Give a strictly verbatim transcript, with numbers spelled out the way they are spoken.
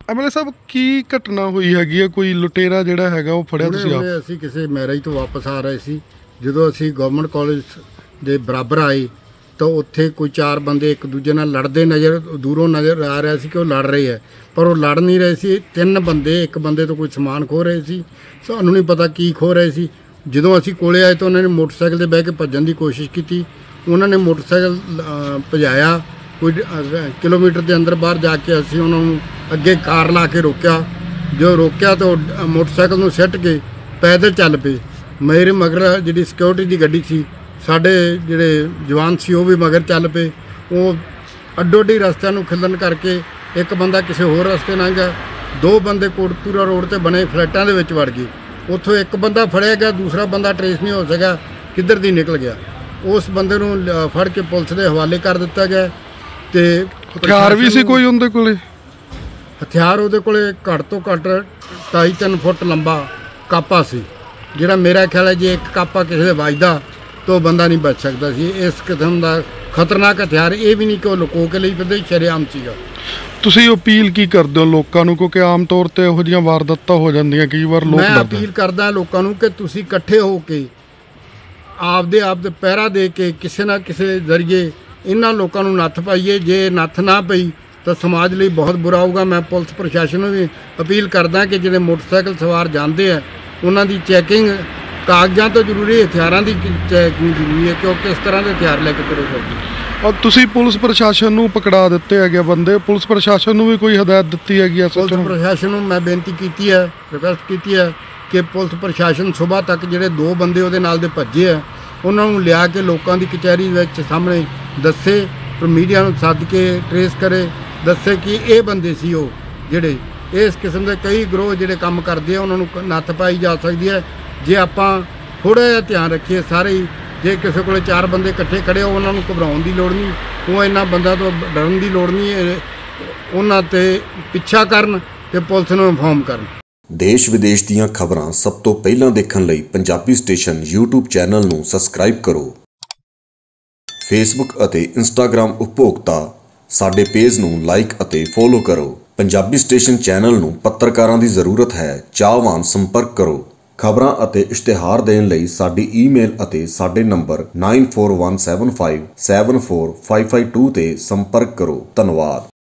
MLA ਸਾਹਿਬ ਕੀ ਘਟਨਾ ਹੋਈ ਹੈਗੀ ਹੈ? ਕੋਈ ਲੁਟੇਰਾ ਜਿਹੜਾ ਹੈਗਾ ਉਹ ਫੜਿਆ ਤੁਸੀਂ ਆਪ? ਅਸੀਂ ਕਿਸੇ ਮੈਰਿਜ ਤੋਂ ਵਾਪਸ ਆ ਰਹੇ ਸੀ, ਜਦੋਂ ਅਸੀਂ ਗਵਰਨਮੈਂਟ ਕਾਲਜ ਦੇ ਬਰਾਬਰ ਆਏ ਤਾਂ ਉੱਥੇ ਕੋਈ ਚਾਰ ਬੰਦੇ ਇੱਕ ਦੂਜੇ ਨਾਲ ਲੜਦੇ ਨਜ਼ਰ ਦੂਰੋਂ ਨਜ਼ਰ ਆ ਰਿਹਾ ਸੀ ਕਿ ਉਹ ਲੜ ਰਹੇ ਹੈ, ਪਰ ਉਹ ਲੜ ਨਹੀਂ ਰਹੇ ਸੀ। ਤਿੰਨ ਬੰਦੇ, ਇੱਕ ਬੰਦੇ ਤੋਂ ਕੋਈ ਸਮਾਨ ਖੋਹ ਰਹੇ ਸੀ, ਸਾਨੂੰ ਨਹੀਂ ਪਤਾ ਕੀ ਖੋਹ ਰਹੇ ਸੀ। ਜਦੋਂ ਅਸੀਂ ਕੋਲੇ ਆਏ ਤਾਂ ਉਹਨਾਂ ਨੇ ਮੋਟਰਸਾਈਕਲ 'ਤੇ ਬਹਿ ਕੇ ਭੱਜਣ ਦੀ ਕੋਸ਼ਿਸ਼ ਕੀਤੀ। ਉਹਨਾਂ ਨੇ ਮੋਟਰਸਾਈਕਲ ਭਜਾਇਆ, ਕੋਈ ਕਿਲੋਮੀਟਰ ਦੇ ਅੰਦਰ ਬਾਹਰ ਜਾ ਕੇ ਅਸੀਂ ਉਹਨਾਂ ਨੂੰ ਅੱਗੇ ਕਾਰ ਲਾ ਕੇ ਰੋਕਿਆ। ਜੋ ਰੋਕਿਆ ਤਾਂ ਮੋਟਰਸਾਈਕਲ ਨੂੰ ਸਿੱਟ ਕੇ ਪੈਦਲ ਚੱਲ ਪਏ। ਮੇਰੇ ਮਗਰ ਜਿਹੜੀ ਸਿਕਿਉਰਿਟੀ ਦੀ ਗੱਡੀ ਸੀ, ਸਾਡੇ ਜਿਹੜੇ ਜਵਾਨ ਸੀ ਉਹ ਵੀ ਮਗਰ ਚੱਲ ਪਏ। ਉਹ ਅੱਡੋ ਅੱਡੀ ਰਸਤਿਆਂ ਨੂੰ ਖਿਲਣ ਕਰਕੇ ਇੱਕ ਬੰਦਾ ਕਿਸੇ ਹੋਰ ਰਸਤੇ ਲੰਘ ਗਿਆ, ਦੋ ਬੰਦੇ ਕੋਟਪੂਰਾ ਰੋਡ 'ਤੇ ਬਣੇ ਫਲੈਟਾਂ ਦੇ ਵਿੱਚ ਵੜ ਗਏ। ਉੱਥੋਂ ਇੱਕ ਬੰਦਾ ਫੜਿਆ ਗਿਆ, ਦੂਸਰਾ ਬੰਦਾ ਟਰੇਸ ਨਹੀਂ ਹੋ ਸਕਿਆ ਕਿੱਧਰ ਦੀ ਨਿਕਲ ਗਿਆ। ਉਸ ਬੰਦੇ ਨੂੰ ਫੜ ਕੇ ਪੁਲਿਸ ਦੇ ਹਵਾਲੇ ਕਰ ਦਿੱਤਾ ਗਿਆ। ਤੇ ਹਥਿਆਰ ਵੀ ਸੀ ਕੋਈ ਉਹਦੇ ਕੋਲੇ? ਹਥਿਆਰ ਉਹਦੇ ਕੋਲੇ ਘੱਟ ਤੋਂ ਘੱਟ ਢਾਈ ਤਿੰਨ ਫੁੱਟ ਲੰਬਾ ਕਾਪਾ ਸੀ, ਜਿਹੜਾ ਮੇਰਾ ਖਿਆਲ ਹੈ ਜੇ ਇੱਕ ਕਾਪਾ ਕਿਸੇ ਦੇ ਵੱਜਦਾ ਤਾਂ ਉਹ ਬੰਦਾ ਨਹੀਂ ਬਚ ਸਕਦਾ ਸੀ। ਇਸ ਕਿਸਮ ਦਾ ਖਤਰਨਾਕ ਹਥਿਆਰ ਇਹ ਵੀ ਨਹੀਂ ਕਿ ਉਹ ਲੁਕੋ ਕੇ ਲਈ ਫਿਰਦੇ, ਸ਼ਰੇਆਮ ਸੀਗਾ। ਤੁਸੀਂ ਅਪੀਲ ਕੀ ਕਰਦੇ ਹੋ ਲੋਕਾਂ ਨੂੰ, ਕਿਉਂਕਿ ਆਮ ਤੌਰ 'ਤੇ ਇਹੋ ਜਿਹੀਆਂ ਵਾਰਦਾਤਾਂ ਹੋ ਜਾਂਦੀਆਂ ਕਈ ਵਾਰ ਲੋਕ ਡਰਦੇ? ਮੈਂ ਅਪੀਲ ਕਰਦਾ ਲੋਕਾਂ ਨੂੰ ਕਿ ਤੁਸੀਂ ਇਕੱਠੇ ਹੋ ਕੇ ਆਪਦੇ ਆਪ ਦੇ ਪਹਿਰਾ ਦੇ ਕੇ ਕਿਸੇ ਨਾ ਕਿਸੇ ਜ਼ਰੀਏ ਇਹਨਾਂ ਲੋਕਾਂ ਨੂੰ ਨੱਥ ਪਾਈਏ। ਜੇ ਨੱਥ ਨਾ ਪਈ ਤਾਂ ਸਮਾਜ ਲਈ ਬਹੁਤ ਬੁਰਾ ਹੋਊਗਾ। ਮੈਂ ਪੁਲਿਸ ਪ੍ਰਸ਼ਾਸਨ ਨੂੰ ਵੀ ਅਪੀਲ ਕਰਦਾ ਕਿ ਜਿਹੜੇ ਮੋਟਰਸਾਈਕਲ ਸਵਾਰ ਜਾਂਦੇ ਆ ਉਹਨਾਂ ਦੀ ਚੈਕਿੰਗ, ਕਾਗਜ਼ਾਂ ਤੋਂ ਜ਼ਰੂਰੀ, ਹਥਿਆਰਾਂ ਦੀ ਚੈਕਿੰਗ ਜ਼ਰੂਰੀ ਹੈ, ਕਿਉਂਕਿ ਇਸ ਤਰ੍ਹਾਂ ਦੇ ਹਥਿਆਰ ਲੈ ਕੇ ਤੁਰੇ ਫਿਰਦੇ। ਔਰ ਤੁਸੀਂ ਪੁਲਿਸ ਪ੍ਰਸ਼ਾਸਨ ਨੂੰ ਪਕੜਾ ਦਿੱਤੇ ਹੈਗੇ ਬੰਦੇ, ਪੁਲਿਸ ਪ੍ਰਸ਼ਾਸਨ ਨੂੰ ਵੀ ਕੋਈ ਹਦਾਇਤ ਦਿੱਤੀ ਹੈਗੀ ਹੈ? ਪੁਲਿਸ ਪ੍ਰਸ਼ਾਸਨ ਨੂੰ ਮੈਂ ਬੇਨਤੀ ਕੀਤੀ ਹੈ, ਰਿਕੁਐਸਟ ਕੀਤੀ ਹੈ ਕਿ ਪੁਲਿਸ ਪ੍ਰਸ਼ਾਸਨ ਸੁਬਾਹ ਤੱਕ ਜਿਹੜੇ ਦੋ ਬੰਦੇ ਉਹਦੇ ਨਾਲ ਦੇ ਭੱਜੇ ਆ ਉਹਨਾਂ ਨੂੰ ਲਿਆ ਕੇ ਲੋਕਾਂ ਦੀ ਕਚਹਿਰੀ ਵਿੱਚ ਸਾਹਮਣੇ ਦੱਸੇ, ਪਰ ਮੀਡੀਆ ਨੂੰ ਸੱਦ ਕੇ ਟਰੇਸ ਕਰੇ, ਦੱਸੇ ਕਿ ਇਹ ਬੰਦੇ ਸੀ ਉਹ ਜਿਹੜੇ ਇਸ ਕਿਸਮ ਦੇ ਕਈ ਗਰੋਹ ਜਿਹੜੇ ਕੰਮ ਕਰਦੇ ਆ, ਉਹਨਾਂ ਨੂੰ ਨੱਥ ਪਾਈ ਜਾ ਸਕਦੀ ਹੈ ਜੇ ਆਪਾਂ ਥੋੜ੍ਹਾ ਜਿਹਾ ਧਿਆਨ ਰੱਖੀਏ ਸਾਰੇ ਹੀ। ਜੇ ਕਿਸੇ ਕੋਲ ਚਾਰ ਬੰਦੇ ਇਕੱਠੇ ਖੜ੍ਹੇ ਹੋ, ਉਹਨਾਂ ਨੂੰ ਘਬਰਾਉਣ ਦੀ ਲੋੜ ਨਹੀਂ, ਉਹ ਇਹਨਾਂ ਬੰਦਾ ਤੋਂ ਡਰਨ ਦੀ ਲੋੜ ਨਹੀਂ ਹੈ। ਉਹਨਾਂ 'ਤੇ ਪਿੱਛਾ ਕਰਨ ਅਤੇ ਪੁਲਿਸ ਨੂੰ ਇਨਫੋਰਮ ਕਰਨ। ਦੇਸ਼ ਵਿਦੇਸ਼ ਦੀਆਂ ਖਬਰਾਂ ਸਭ ਤੋਂ ਪਹਿਲਾਂ ਦੇਖਣ ਲਈ ਪੰਜਾਬੀ ਸਟੇਸ਼ਨ ਯੂਟਿਊਬ ਚੈਨਲ ਨੂੰ ਸਬਸਕ੍ਰਾਈਬ ਕਰੋ। ਫੇਸਬੁੱਕ ਅਤੇ ਇੰਸਟਾਗ੍ਰਾਮ ਉਪਭੋਗਤਾ ਸਾਡੇ ਪੇਜ ਨੂੰ ਲਾਈਕ ਅਤੇ ਫੋਲੋ ਕਰੋ। ਪੰਜਾਬੀ ਸਟੇਸ਼ਨ ਚੈਨਲ ਨੂੰ ਪੱਤਰਕਾਰਾਂ ਦੀ ਜ਼ਰੂਰਤ ਹੈ, ਚਾਹਵਾਨ ਸੰਪਰਕ ਕਰੋ। ਖਬਰਾਂ ਅਤੇ ਇਸ਼ਤਿਹਾਰ ਦੇਣ ਲਈ ਸਾਡੀ ਈਮੇਲ ਅਤੇ ਸਾਡੇ number nine four one seven five seven four five five two 'ਤੇ ਸੰਪਰਕ ਕਰੋ। ਧੰਨਵਾਦ।